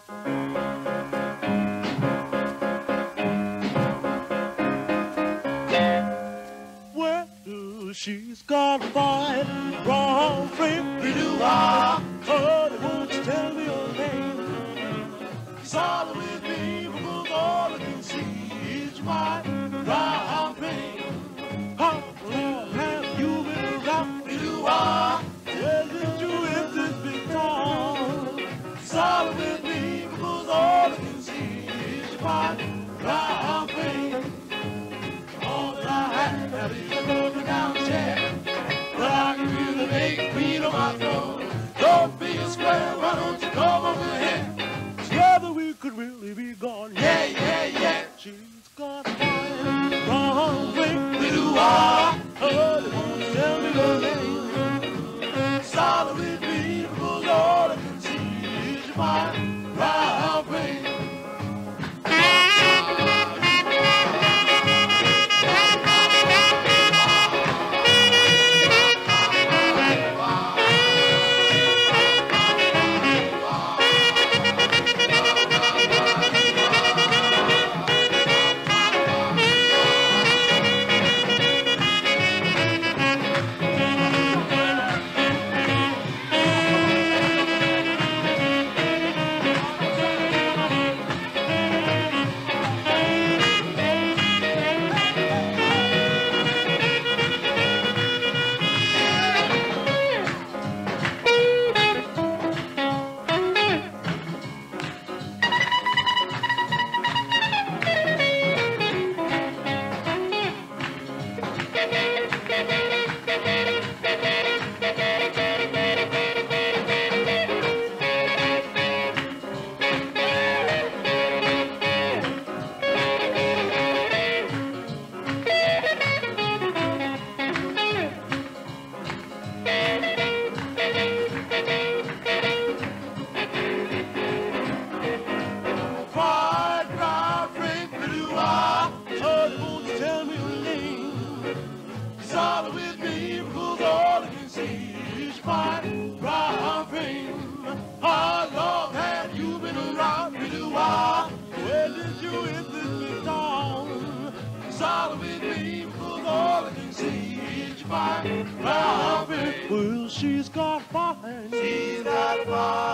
She's got a fine, brown frame. We-do-ah, but it won't tell me your name. Solid with me, because all I can see is my brown frame. How long have you been around? We-do-ah, well, did you in this big town? Solid with me, because all I can see is my brown frame. All that I have is a broken down chair, but I can feel the big beat on my throat. Don't be a square, why don't you come over here? Together we could really be gone. Yeah, yeah, yeah. She's got a fine brown frame. We-do-ah, oh, they won't tell me her name. Solid with me, because all I can see is my brown frame. Well, she's got fine. She's got fine.